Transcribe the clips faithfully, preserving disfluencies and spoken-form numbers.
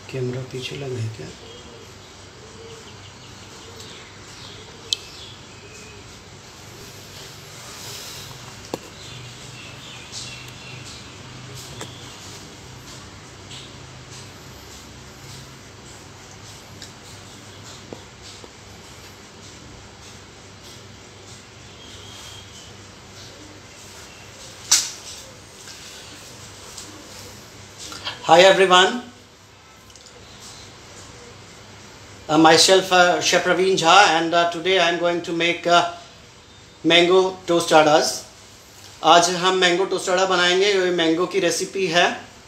Camera पीछे लगा है क्या? Hi everyone, uh, myself uh, Chef Praveen Jha, and uh, today I am going to make uh, mango tostadas. आज हम mango tostada बनाएंगे। ये मैंगो की रेसिपी है।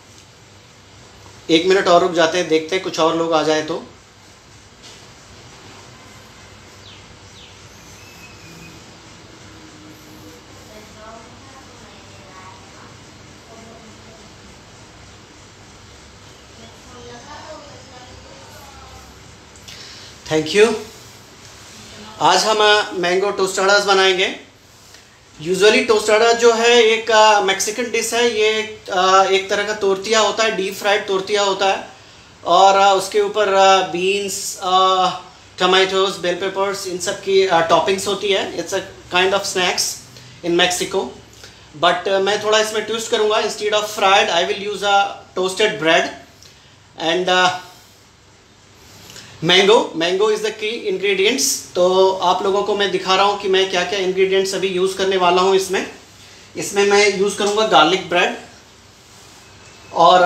एक मिनट और रुक जाते हैं, देखते हैं कुछ और लोग आ जाए तो। Thank you. आज हम मैंगो टोस्टाडास बनाएंगे। यूजुअली टोस्टाडा जो है एक मैक्सिकन डिश है। ये एक, आ, एक तरह का तोरतिया होता है, डीप फ्राइड तोरतिया होता है, और आ, उसके ऊपर बीन्स, टमाटोज, बेल पेपर्स, इन सब की टॉपिंग्स होती है। It's a kind of snacks in Mexico. But मैं थोड़ा इसमें ट्विस्ट करूँगा। Instead of fried I will use a toasted bread and mango. Mango is the key ingredients. तो आप लोगों को मैं दिखा रहा हूँ कि मैं क्या क्या इंग्रेडिएंट्स अभी यूज़ करने वाला हूँ इसमें। इसमें मैं यूज़ करूँगा गार्लिक ब्रेड, और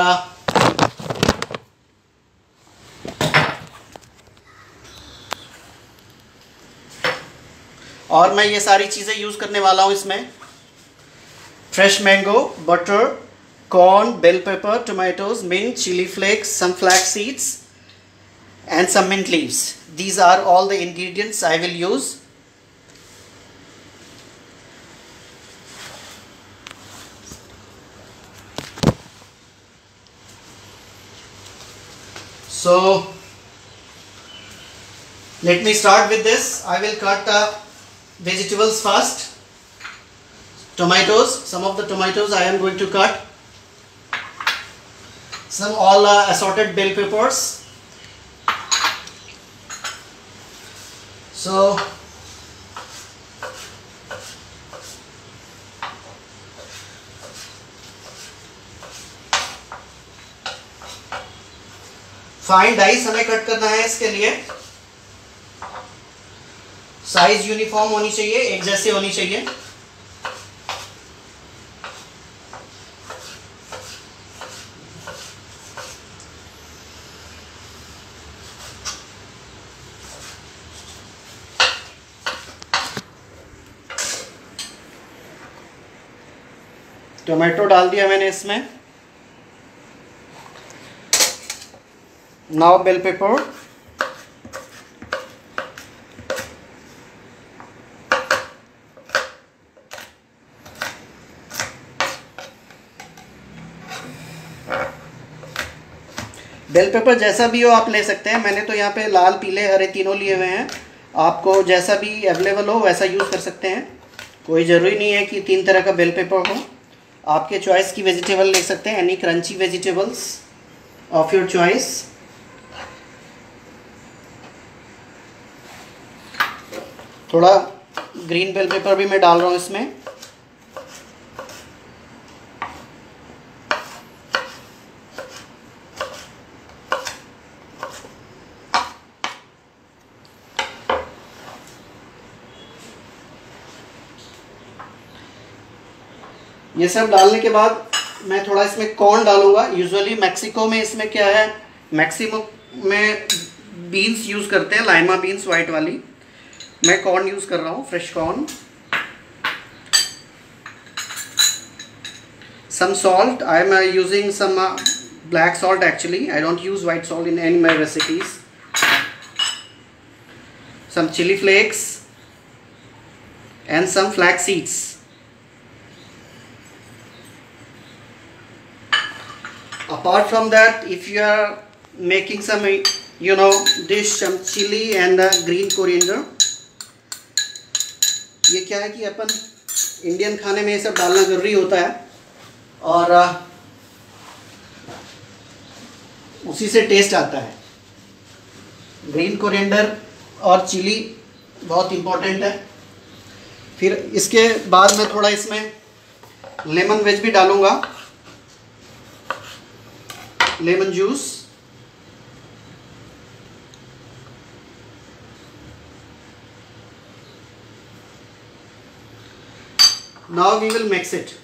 और मैं ये सारी चीज़ें यूज़ करने वाला हूँ इसमें। Fresh mango, butter, corn, bell pepper, tomatoes, mint, chilli flakes, some flax seeds and some mint leaves. These are all the ingredients I will use. So let me start with this. I will cut the vegetables first. Tomatoes, some of the tomatoes I am going to cut. Some all uh, assorted bell peppers. So fine dice हमें cut करना है। इसके लिए size uniform होनी चाहिए, एक जैसे होनी चाहिए। टोमेटो डाल दिया मैंने इसमें। Now bell pepper, bell pepper जैसा भी हो आप ले सकते हैं। मैंने तो यहाँ पे लाल, पीले, हरे तीनों लिए हुए हैं। आपको जैसा भी अवेलेबल हो वैसा यूज़ कर सकते हैं। कोई ज़रूरी नहीं है कि तीन तरह का बेल पेपर हो। आपके चॉइस की वेजिटेबल ले सकते हैं, any crunchy vegetables of your choice. थोड़ा ग्रीन बेल पेपर भी मैं डाल रहा हूँ इसमें। ये सब डालने के बाद मैं थोड़ा इसमें कॉर्न डालूंगा। यूजुअली मैक्सिको में इसमें क्या है, मैक्सिमम में बीन्स यूज़ करते हैं, लाइमा बीन्स वाइट वाली। मैं कॉर्न यूज़ कर रहा हूँ, fresh corn. Some salt, I am using some black salt actually. I don't use white salt in any my recipes. Some chilli flakes and some flax seeds. Apart from that, if you are making some you know dish, some chili and uh, green coriander, ये क्या है कि अपन Indian खाने में ये सब डालना ज़रूरी होता है। और उसी से टेस्ट आता है। ग्रीन कोरिएंडर और चिली बहुत इम्पोर्टेंट है। फिर इसके बाद मैं थोड़ा इसमें लेमन वेज भी डालूँगा, lemon juice. Now we will mix it,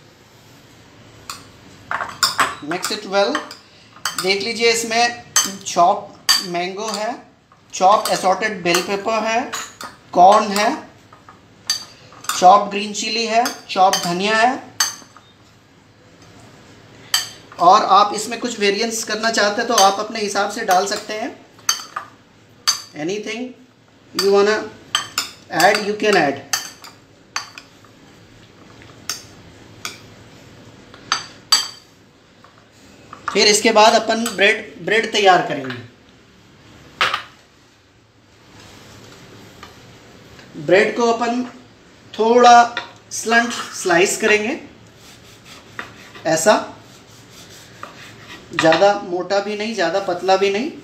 mix it well. देख लीजिए इसमें चॉप मैंगो है, चॉप असॉर्टेड बेल पेपर है, कॉर्न है, चॉप ग्रीन चिली है, चॉप धनिया है। और आप इसमें कुछ वेरिएंट्स करना चाहते हैं तो आप अपने हिसाब से डाल सकते हैं। Anything you wanna add you can add. फिर इसके बाद अपन ब्रेड ब्रेड तैयार करेंगे। ब्रेड को अपन थोड़ा स्लंट स्लाइस करेंगे, ऐसा, ज़्यादा मोटा भी नहीं, ज़्यादा पतला भी नहीं।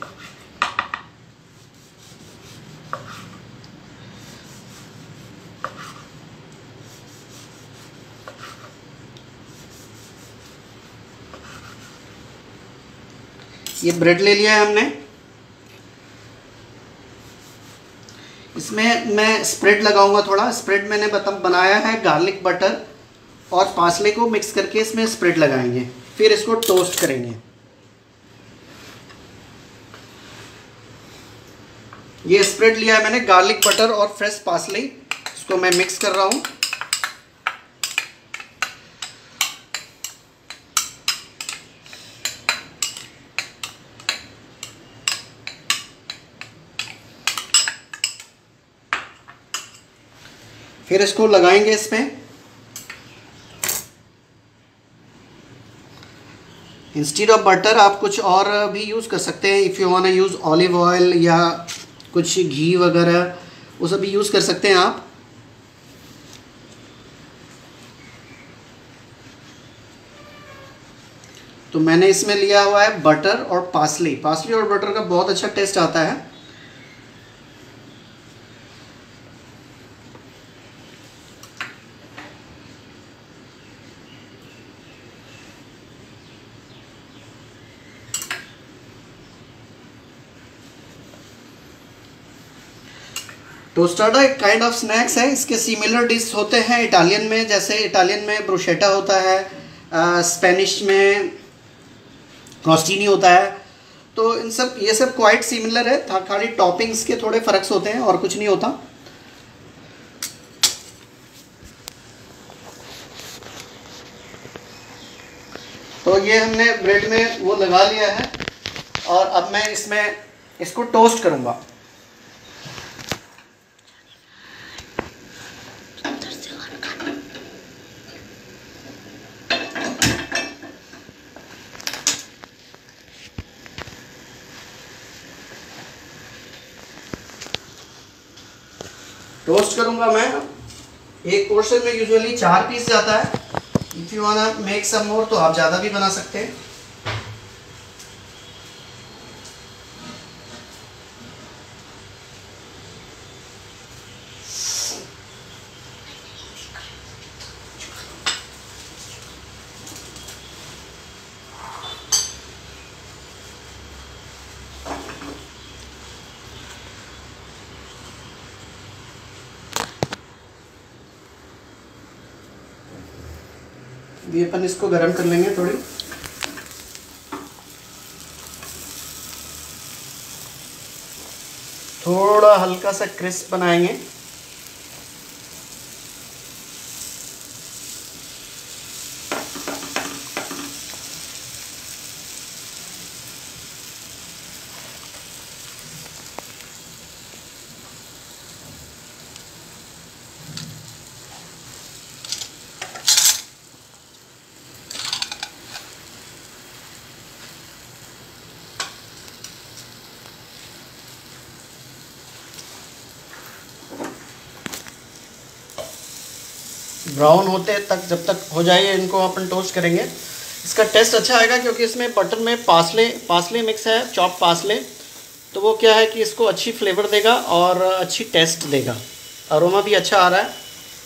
ये ब्रेड ले लिया है हमने। इसमें मैं स्प्रेड लगाऊंगा थोड़ा। स्प्रेड मैंने बता बनाया है गार्लिक बटर और पार्सले को मिक्स करके इसमें स्प्रेड लगाएंगे। फिर इसको टोस्ट करेंगे। ये स्प्रेड लिया है मैंने गार्लिक बटर और फ्रेश पार्सले, इसको मैं मिक्स कर रहा हूँ। फिर इसको लगाएंगे इसमें। इंस्टेड ऑफ बटर आप कुछ और भी यूज़ कर सकते हैं। If you want to use olive oil या कुछ घी वगैरह, वो सब भी यूज़ कर सकते हैं आप। तो मैंने इसमें लिया हुआ है बटर और पार्सले। पार्सले और बटर का बहुत अच्छा टेस्ट आता है। टोस्टाडा एक काइंड ऑफ स्नैक्स है। इसके सिमिलर डिश होते हैं इटालियन में, जैसे इटालियन में ब्रोशेटा होता है, आ, स्पेनिश में क्रोस्टिनी होता है। तो इन सब ये सब क्वाइट सिमिलर है, था खाली टॉपिंग्स के थोड़े फर्क होते हैं और कुछ नहीं होता। तो ये हमने ब्रेड में वो लगा लिया है और अब मैं इसमें इसको टोस्ट करूँगा। टोस्ट करूंगा मैं। एक पोर्शन में यूजुअली चार पीस जाता है। If you wanna make some more तो आप ज़्यादा भी बना सकते हैं। ये अपन इसको गरम कर लेंगे थोड़ी। थोड़ा हल्का सा क्रिस्प बनाएंगे। ब्राउन होते तक जब तक हो जाए इनको अपन टोस्ट करेंगे। इसका टेस्ट अच्छा आएगा क्योंकि इसमें बटर में पासले पासले मिक्स है, चॉप पासले, तो वो क्या है कि इसको अच्छी फ्लेवर देगा और अच्छी टेस्ट देगा। अरोमा भी अच्छा आ रहा है।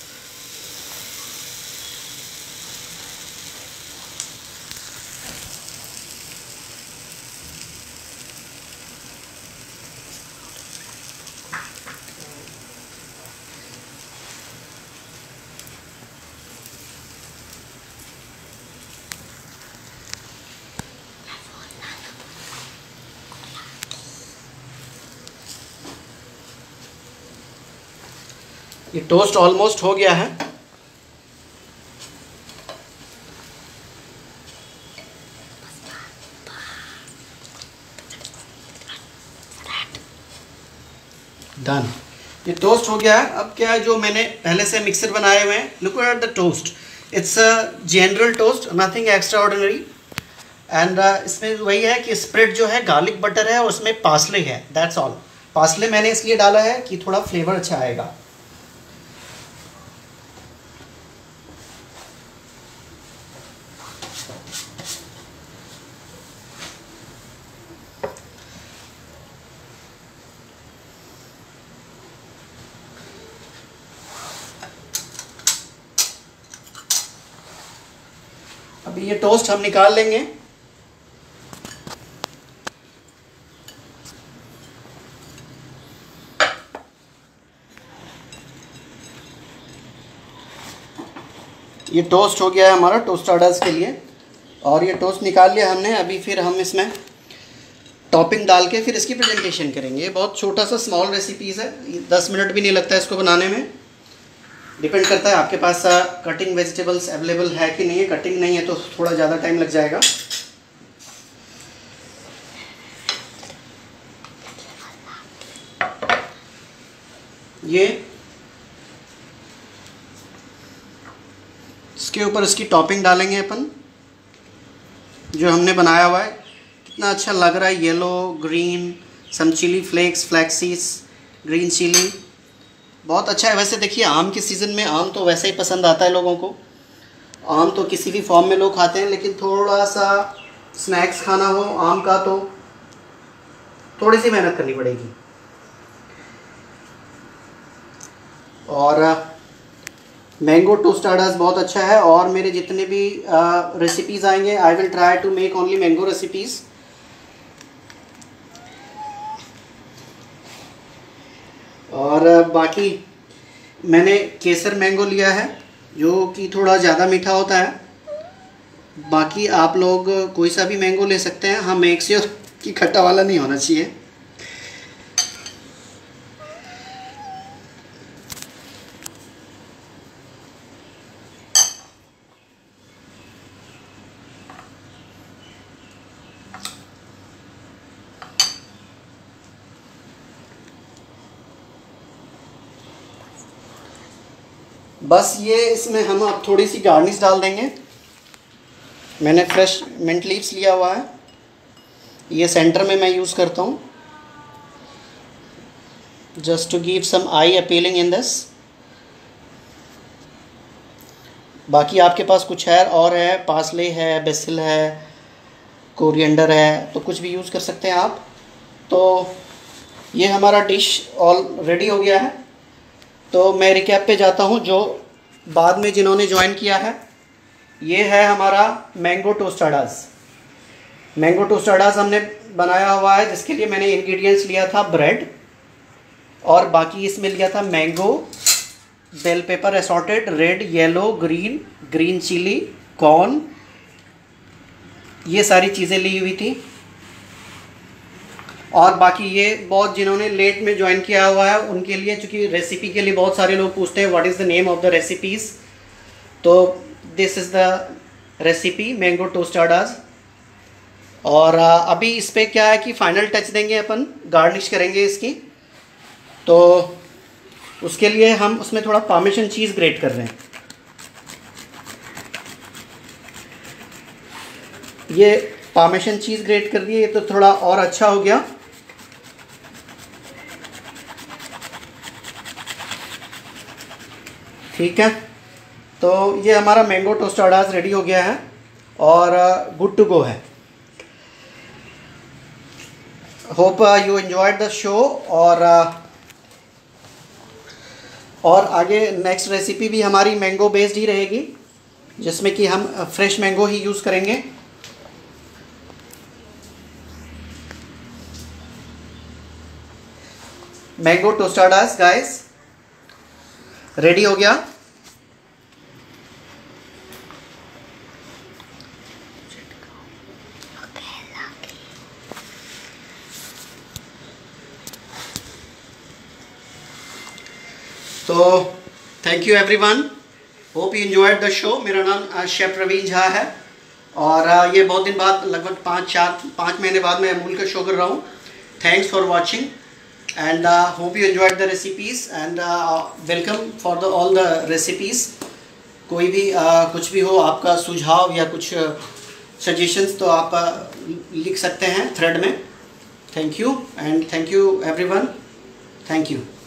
ये टोस्ट ऑलमोस्ट हो गया है। डन, ये टोस्ट हो गया है। अब क्या है, जो मैंने पहले से मिक्सर बनाए हुए हैं, look at the toast, it's a general toast, nothing extraordinary. And इसमें वही है कि स्प्रेड जो है गार्लिक बटर है और उसमें पासले है, दैट्स ऑल। पासले मैंने इसलिए डाला है कि थोड़ा फ्लेवर अच्छा आएगा। अभी ये टोस्ट हम निकाल लेंगे। ये टोस्ट हो गया है हमारा टोस्टाडास के लिए, और ये टोस्ट निकाल लिया हमने। अभी फिर हम इसमें टॉपिंग डाल के फिर इसकी प्रेजेंटेशन करेंगे। ये बहुत छोटा सा स्मॉल रेसिपीज़ है, दस मिनट भी नहीं लगता है इसको बनाने में। डिपेंड करता है आपके पास कटिंग वेजिटेबल्स अवेलेबल है कि नहीं है। कटिंग नहीं है तो थोड़ा ज़्यादा टाइम लग जाएगा। ये इसके ऊपर इसकी टॉपिंग डालेंगे अपन, जो हमने बनाया हुआ है। कितना अच्छा लग रहा है, yellow green, some chilli flakes, flaxseeds, green chilli, बहुत अच्छा है। वैसे देखिए, आम के सीज़न में आम तो वैसे ही पसंद आता है लोगों को। आम तो किसी भी फॉर्म में लोग खाते हैं, लेकिन थोड़ा सा स्नैक्स खाना हो आम का तो थोड़ी सी मेहनत करनी पड़ेगी। और मैंगो टोस्टाडास बहुत अच्छा है। और मेरे जितने भी रेसिपीज़ आएंगे, I will try to make only mango recipes. और बाकी मैंने केसर मैंगो लिया है, जो कि थोड़ा ज़्यादा मीठा होता है। बाकी आप लोग कोई सा भी मैंगो ले सकते हैं। हाँ, मेक श्योर कि खट्टा वाला नहीं होना चाहिए। बस ये इसमें हम अब थोड़ी सी गार्निश डाल देंगे। मैंने फ्रेश मिंट लीव्स लिया हुआ है, ये सेंटर में मैं यूज़ करता हूँ, just to give some eye appealing in this. बाकी आपके पास कुछ है और है, पासले है, बेसिल है, कोरिएंडर है, तो कुछ भी यूज़ कर सकते हैं आप। तो ये हमारा डिश ऑल रेडी हो गया है। तो मैं रिकैप पे जाता हूँ, जो बाद में जिन्होंने ज्वाइन किया है। ये है हमारा मैंगो टोस्टाडास। मैंगो टोस्टाडास हमने बनाया हुआ है, जिसके लिए मैंने इंग्रेडिएंट्स लिया था ब्रेड, और बाकी इसमें लिया था mango, bell pepper assorted, red, yellow, green, green chilli, corn, ये सारी चीज़ें ली हुई थी। और बाकी ये बहुत जिन्होंने लेट में ज्वाइन किया हुआ है उनके लिए, चूँकि रेसिपी के लिए बहुत सारे लोग पूछते हैं what is the name of the recipes, तो this is the recipe mango tostadas. और अभी इस पर क्या है कि फाइनल टच देंगे अपन, गार्निश करेंगे इसकी। तो उसके लिए हम उसमें थोड़ा पार्मेसन चीज़ ग्रेट कर रहे हैं। ये पार्मेसन चीज़ ग्रेट कर दिए, ये तो थोड़ा और अच्छा हो गया। ठीक है, तो ये हमारा मैंगो टोस्टाडास रेडी हो गया है। और गुड टू गो है। Hope you enjoyed the show. और uh, और आगे नेक्स्ट रेसिपी भी हमारी मैंगो बेस्ड ही रहेगी, जिसमें कि हम फ्रेश मैंगो ही यूज़ करेंगे। मैंगो टोस्टाडास गाइस रेडी हो गया। तो thank you everyone, hope you enjoyed the show. मेरा नाम शेफ प्रवीण झा है और uh, ये बहुत दिन बाद, लगभग पाँच चार पाँच महीने बाद मैं अमूल का शो कर रहा हूँ। Thanks for watching and uh, hope you enjoyed the recipes and uh, welcome for the all the recipes। कोई भी uh, कुछ भी हो आपका सुझाव या कुछ सजेशंस तो आप uh, लिख सकते हैं थ्रेड में। Thank you and thank you everyone, thank you.